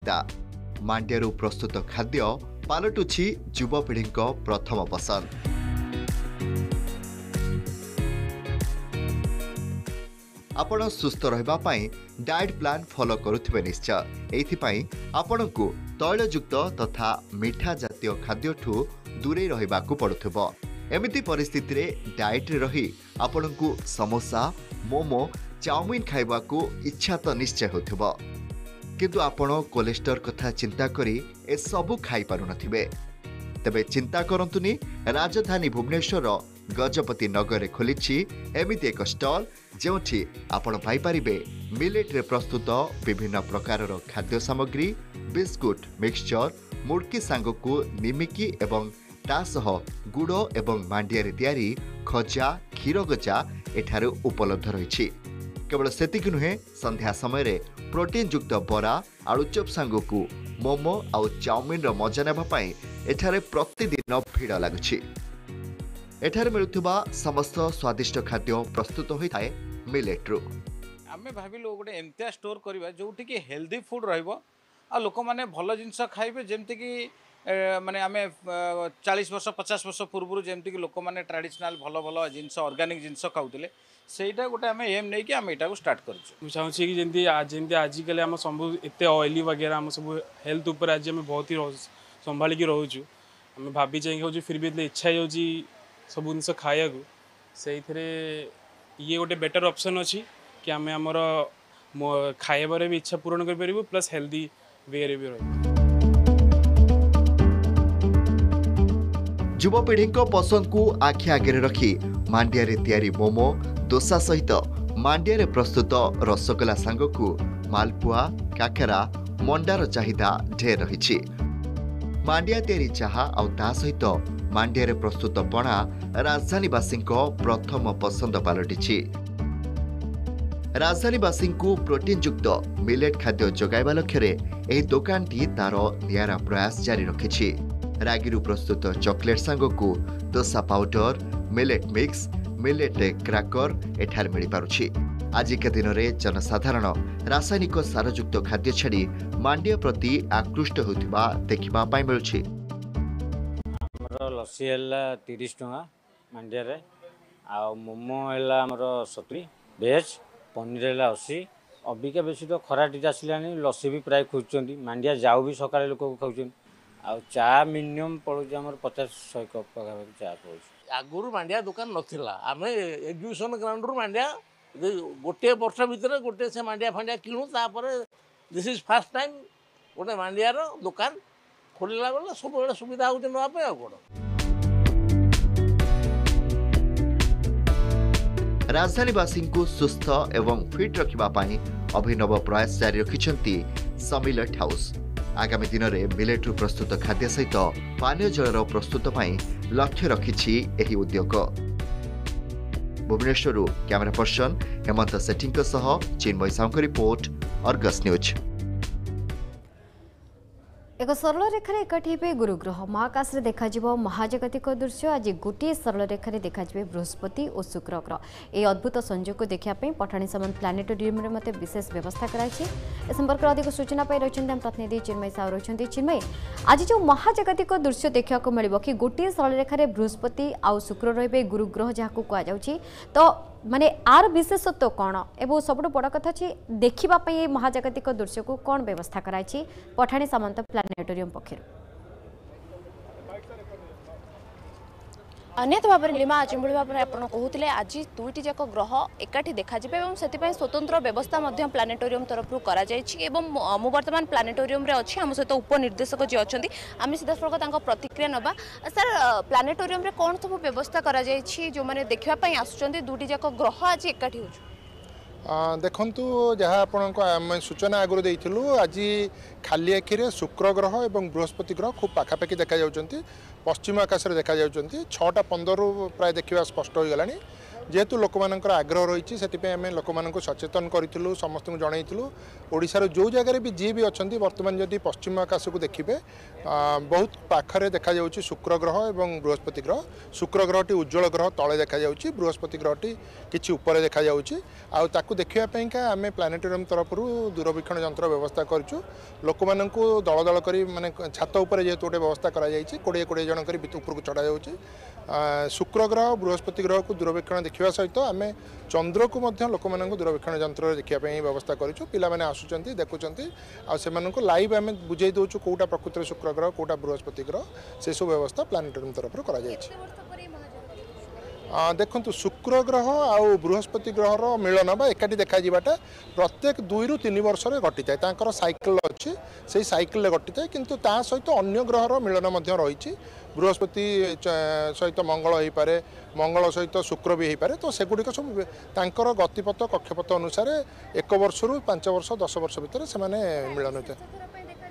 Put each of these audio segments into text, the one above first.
चाहिदा मांड्यारू प्रस्तुत खाद्य पालटुछि युवपीढ़ी प्रथम पसंद। आपण सुस्थ रहिबा पई डाइट प्लान फॉलो करुथिबे निश्चय। एथिपाई आपणकु तैलयुक्त तथा मीठा जातीय खाद्यठू दूरे रहिबाकू पड़ुथिबो। एमिति परिस्थिति रे डाइट रे रही आपणकु समोसा मोमो चाउमिन खाइबाकू इच्छा तो निश्चय होथिबो, किंतु आपण कोलेस्ट्रॉल कथा चिंता करी ए सबु खाई पारु नथिबे। तबे चिंता करंतुनी, राजधानी भुवनेश्वर गजपति नगर में खोली एमिति एक स्टॉल जोठी आपण पाई परिबे मिलेट रे प्रस्तुत विभिन्न प्रकार खाद्य सामग्री, बिस्कुट, मिक्सचर, मुड़की सांगकू निमिकी एवं तासह गुड़ एवं मांडिया रे तैयारी खजा क्षीर गजा एठारे उपलब्ध रही। केवल सेतिक नुहे, संध्या समय रे प्रोटीन युक्त बरा आलुचप सांगकू मोमो आउ चाउमिन रो मजा नेबा पई एठारे प्रतिदिन भीड़ लागुछि। एठारे मिलुथिबा समस्त स्वादिष्ट खाद्य प्रस्तुत होइथाय मिलेट रो। आमे भाबिलो गोटे एमतिया स्टोर करबा जोठी कि हेल्दी फूड रहइबो आ लोक माने भलो जिंस खाइबे, जेमति कि माने आमे 40 वर्ष 50 वर्ष पूर्व जेमति कि लोक माने ट्रेडिशनल भलो भलो जिंस ऑर्गेनिक जिंस खाउतिले, सेटा गोटे आमे एम नै कि आमे एटा को स्टार्ट करछु। मैं चाहूँ कि जेमति आजिकल आम सब एत ऑयली वगैरह आम सब हेल्थ उपर आज आम बहुत ही संभालिकी रोचु। आम भाभी चाहिए फिर भी इच्छा हो सब जिन खाया से ये गोटे बेटर ऑप्शन अच्छी कि आम आमर खाइबार भी इच्छा पूरण कर प्लस हेल्दी वे रे भी रही। युवपीढ़ी पसंद को आखि आगे रखी मांडिया रे तैयारी मोमो दोसा सहित मांडिया रे प्रस्तुत रसगोला सांगकू मालपुआ काकेरा मंडार चाहिदा ढेर रही। मांडिया तैयारी चाहा आउ ता सहित मांडिया रे प्रस्तुत पणा राजधानीवासी प्रथम पसंद पालटिछि। राजधानीवासी प्रोटीन युक्त मिलेट खाद्य जोगाइबा लक्ष्य एही दुकानटी तार नियारा प्रयास जारी रखिछि। रागिरु प्रस्तुत चॉकलेट सांगकू dosa powder, millet mix, millet cracker एठार मिल पारुछि। आजिका दिन में जनसाधारण रासायनिक सारयुक्त खाद्य छाड़ी मांडिया प्रति आकृष्ट होतिबा देखिबा पाई मिलुछि। हमर लस्सी हैला 30 टका मांडिया रे, आ मोमो हैला हमर 70, वेज पनीर हैला 80। अबिका बेसी तो खराटी आसिलानी, लस्सी भी प्राय खुजचंदी, मांडिया जाऊ भी सकाळे लोक खाउचन, आ चा मिनिमम पड़ुछि हमर 50-100 कप पका चा पड़ुछि। आगुरु मांडिया दुकान नथिला, आमे एग्जीबिशन ग्राउंड रु मांडिया गोटे वर्ष भितर गोटे से मांडिया फांडिया किणु, तापर दिस इज फर्स्ट टाइम गोटे मांडिया रो दुकान खोलला बेले सब बेले सुविधा होउछ नवा पे आ कोन। राजधानीवासी को सुस्थ एवं फिट रखिबा पाई अभिनव प्रयास जारी रखिछंती समिलेट हाउस। आगामी दिन में मिलेट्रु प्रस्तुत खाद्य सहित पानीय जलर प्रस्तुत पाई लक्ष्य रखिछि एही उद्योग। भुवनेश्वर कैमरा पर्सन हेमंत सेठी सह Chinmay Sahoo report, Argus news. एक सरल रेखार एकाठी हे गुरुग्रह महाकाश में देखा महाजागतिक दृश्य। आज गोटे सरल रेखार देखा बृहस्पति और शुक्र ग्रह। ये अद्भुत संयोग को देखापी पठाणी सामंत प्लानेटोरियम में मत विशेष व्यवस्था कराई। ए संपर्क में अधिक सूचना पाई रही हम प्रतिनिधि चिन्मय साहू रही। चिन्मय, आज जो महाजागतिक दृश्य देखा मिल कि गोटे सरल रेखार बृहस्पति आउ शुक्र रे गुरुग्रह जहाँ कहुच्छी, तो माने आर विशेषत्व कौन एवं सब बड़ कथा देखा महाजागतिक दृश्य को कौन व्यवस्था कराई पठाणी सामंत प्लानेटोरियम पक्षर? निहत भाव में नीलिमा आज भाव में आप कहते आज दुईटी जाक ग्रह एकाठी देखा से स्वतंत्र व्यवस्था प्लानेटोरियम तरफ मु बर्तमान प्लानेटोरियम रे अच्छी आम सहित उपनिर्देशक जी अच्छा आम सीधासख प्रतिक्रिया नवा। सर, प्लानेटोरियम रे कौन सब व्यवस्था करा जो मैंने देखापी आसुँच दुईटी जाक ग्रह आज एकाठी हो? देखु जहाँ आपण सूचना आगुरी देइथिलु, आज खाली आखिरे शुक्र ग्रह और बृहस्पति ग्रह खूब पाखापाखि देखा पश्चिम आकाश में देखा 6:15 प्राय देखा स्पष्ट हो गलानी। जेहेतु लोक मानकर आग्रह रही से आम लोक मान सचेतन करूँ समस्त जनईलु ओडिशार जो जगह भी जी भी अच्छा बर्तमान जदि पश्चिम आकाश को देखिए बहुत पाखरे देखा जाउछि शुक्र ग्रह और बृहस्पति ग्रह शुक्र ग्रहटी उज्जवल ग्रह तले देखा जाउछि बृहस्पति ग्रहटी किछि ऊपर देखा जाउछि आ ताकू देखिया पईका आमे प्लानेटोरियम तरफ दूरवीक्षण यंत्र व्यवस्था करछु लोक माननकु दल दल करी माने छात ऊपर जेहेतु गोटे व्यवस्था करा जाइछि 20 जन करी ऊपर को चढ़ा जाउछि शुक्र ग्रह बृहस्पति ग्रह को दूरवीक्षण देखा सहित आम चंद्र को लोक मान दूरवीक्षण यंत्र देखापी व्यवस्था करूँ पिला आसुँच देखुंट आ लाइव आम बुझे दौचु कौटा प्रकृत शुक्र ग्रह कौटा बृहस्पति ग्रह से सब व्यवस्था प्लानेटोरियम तरफ करा देखु शुक्र ग्रह आउ बृहस्पति ग्रहर मिलन बा एकाठी देखा जावाटा प्रत्येक 2 ରୁ 3 वर्ष घटी था साइकिल अच्छी से साइकिल घटी था किंतु ता सहित अन्य ग्रहर मिलन रही बृहस्पति सहित मंगल हो पारे मंगल सहित शुक्र भी हो पारे तो सेगुड़िक सब तांकर गतिपथ कक्षपथ अनुसार 1 वर्ष रु 5 वर्ष 10 वर्ष भितर से मिलन होता है।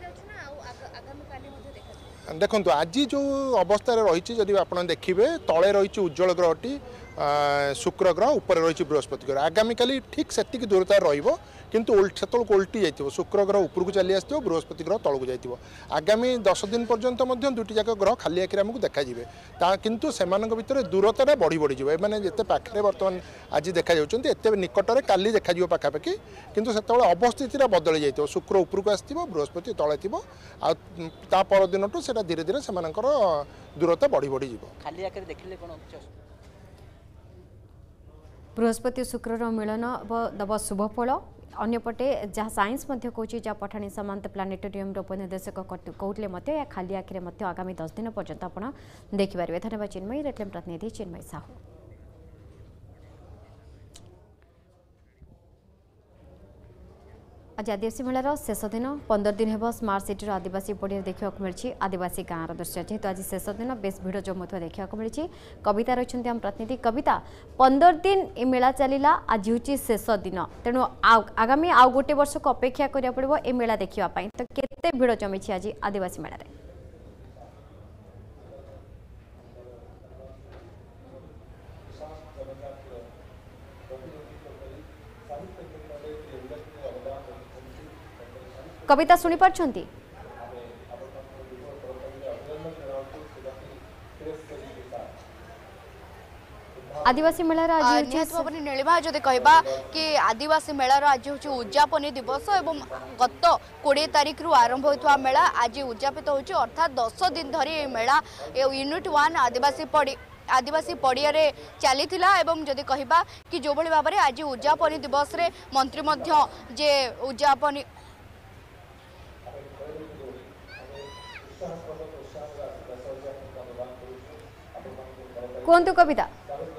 देखो आज जो अवस्था रही जदि आप देखिए तले रही उज्जवल ग्रहटी शुक्र ग्रह उपर रही बृहस्पति ग्रह आगामी काली ठीक से दूरता किंतु सेतक उल्टी जाइए शुक्र ग्रह ऊपर को चली आसो बृहस्पति ग्रह तलू जाइए आगामी 10 दिन पर्यंत दुईटी जाक ग्रह खाली आखिर आमको देखा किंतु से भर दूरता बढ़ी बढ़ी मैंने जिते पाखे बर्तमान आज देखा जाते निकटने काली देखा पाखापाखि किंतु से अवस्थिति बदली जाइए शुक्र ऊपर को आसो बृहस्पति तले थी आ परदिन से धीरे धीरे से दूरता बढ़ी बढ़ी खाली आखिर देखिले कौन बृहस्पति शुक्र मिलन दब शुभ फल अन्यपटे जहाँ साइंस कहूँ जहाँ पठाणी सामंत प्लानेटोरियम उपनिर्देशक कहते खाली आखिरे आगामी 10 दिन पर्यंत आप देखिपारे। धन्यवाद चिन्मयी। रेटलेम प्रतिनिधि चिन्मयी साहू। आज आदिवासी मेलार शेष दिन 15 दिन हेब स्मार्ट सिटी आदिवासी पड़िया देखा मिली आदिवासी गाँव दृश्य जेहेतु आज शेष दिन बेस भिड़ जमुवा देखा मिली। कविता रही आम प्रतिनिधि कविता 15 दिन ए मेला चलला आज हूँ शेष दिन तेणु आगामी आउ गोटे वर्ष को अपेक्षा करा पड़ो ए मेला देखापी तो केते भिड़ जमी आज आदिवासी मेला रे? कविता शुणी पार्छंती? आदिवासी मेलार निहत भाव में नीलिमा जदि कहबा कि आदिवासी मेलार आज हूँ उद्यापनी दिवस एवं गत 20 तारिख रु आरंभ होता मेला आज उद्यापित होची अर्थात 10 दिन धरी मेला यूनिट 1 आदिवासी पड़िया रे चली एवं जदि कहबा कि जो भाई भाव में आज उद्यापनी दिवस रे मंत्री मध्य जे उद्यापनी कहतु कविता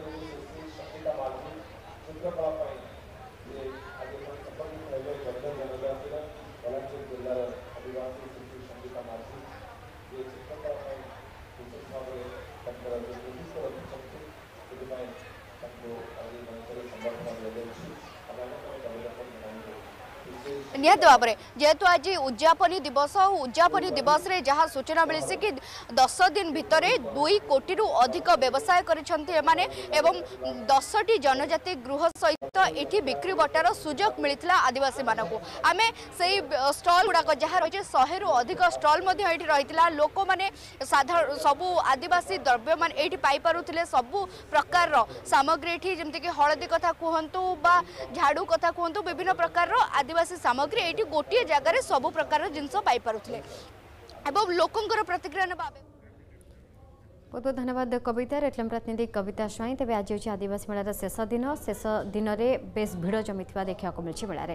निहत भाव में जेहेतु आज उद्यापनी दिवस रे जहाँ सूचना मिली कि 10 दिन भितर 2 कोटी रु अधिक व्यवसाय करिसेंती एवं 10टी जनजाति गृह सहित एठी बिक्री बटार सुजोग मिलता आदिवासी मानक आम से स्टल गुड़ाक जहाँ रही 100 रु अधिक स्टल रही लोक मैंने साधारण सबू आदिवासी द्रव्य मान ये पाइपे सबू प्रकार सामग्री ये जमीक हलदी कथा कहतु बा झाड़ू कथा कहतु विभिन्न प्रकार आदिवासी सामग्री ये गोटे जगार सबू प्रकार जिनस पाइपे एवं लोकंर प्रतिक्रिया ना बहुत बहुत धन्यवाद कविता। रेटलेम प्रतिनिधि कविता स्वाई। तेज आज हूँ आदिवासी मेलार शेष दिन में बेस भिड़ जमी देखा मिली मेलार।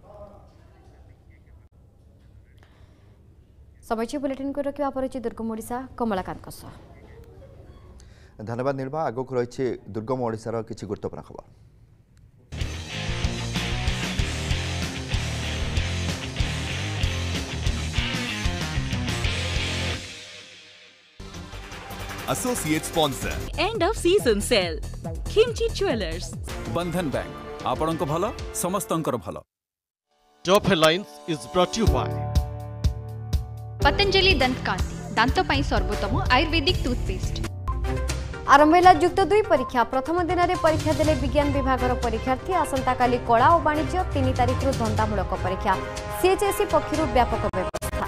समय बुलेटिन को रखा पर दुर्गम ओडिशा कमलाकांत सह। धन्यवाद निर्भा। आगक रही दुर्गम ओडिशार किछि गुरुत्वपूर्ण खबर। Associate sponsor End of season sale Khimchi Jewelers Bandhan Bank आपणक भल समस्तंकर भल। Top Headlines is brought to you by Patanjali दंत कांति दांत सर्वोत्तम आयुर्वेदिक टूथपेस्ट। आरंभ है युक्त 2 परीक्षा प्रथम दिन में परीक्षा देले विज्ञान विभाग परीक्षार्थी आसंता काली कला और वाणिज्य 3 तारिख धंदामूलक परीक्षा सीएचएसई पक्षर व्यापक व्यवस्था।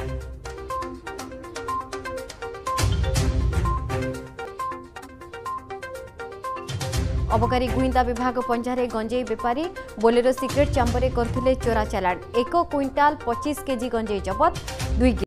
अबकारी गुइंदा विभाग पंजारे गंजेई बेपारी बोलेरो सिक्रेट चांबर करथिले चोरा चालान 1 क्विंटाल 25 केजी गंजेई जबत 2